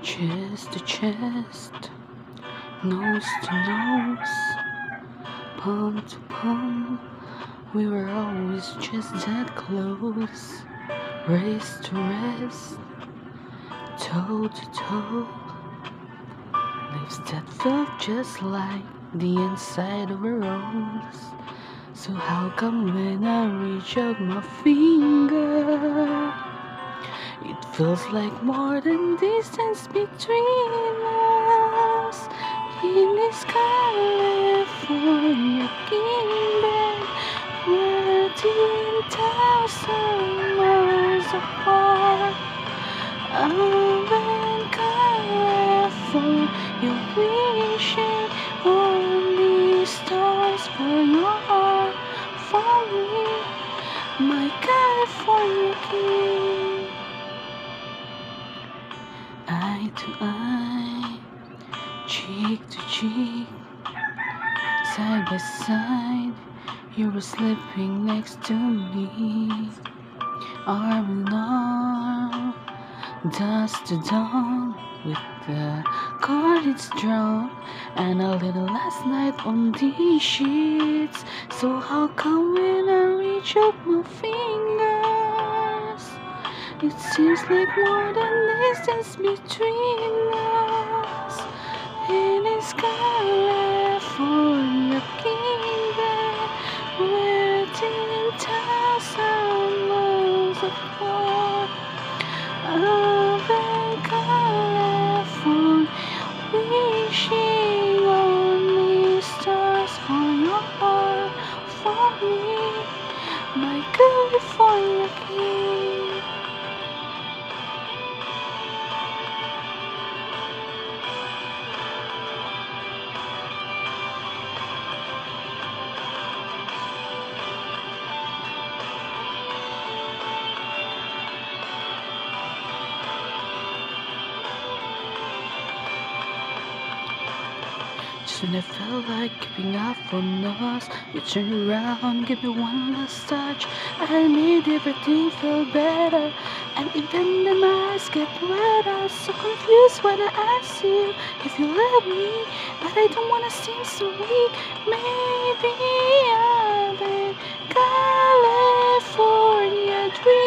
Chest to chest, nose to nose, palm to palm, we were always just that close. Wrist to wrist, toe to toe, lips that felt just like the inside of a rose. So how come when I reach out my finger, it feels like more than distance between us? In this California Kingbed, we're 10,000 miles apart. I'm in California, wishing on these stars for your heart, for me, my California king. Eye to eye, cheek to cheek, side by side, you were sleeping next to me. Arm in arm, dusk to dawn, with the cards drawn, and a little last night on these sheets. So how come when I reach up my fingers, it seems like more than distance between us? In this California Kingbed, we're 10,000 miles apart. I've been California, wishing on these stars for your heart, for me, my California king. Just when I felt like giving up on us, you turned around, give me one last touch. I made everything feel better, and even the eyes get wetter. So confused when I ask you if you love me, but I don't wanna seem so weak. Maybe I've been California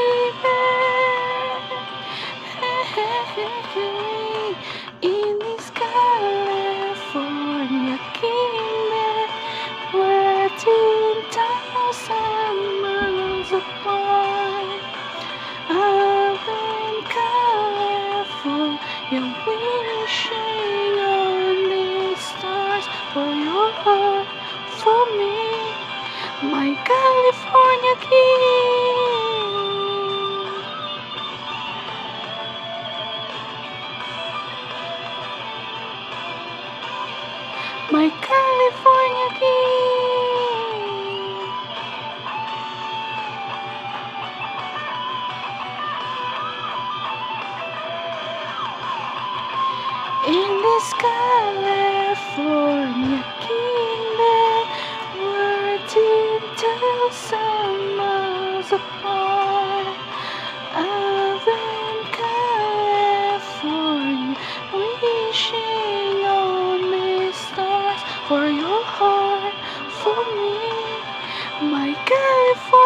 dreaming. In this California Kingbed, we're 10,000 miles apart. I'm in California, wishing on these stars for your heart, for me, my California king. My California king. In this California Kingbed, we're 10,000 miles apart. I've been California, wishing on these stars for your heart, for me, my California.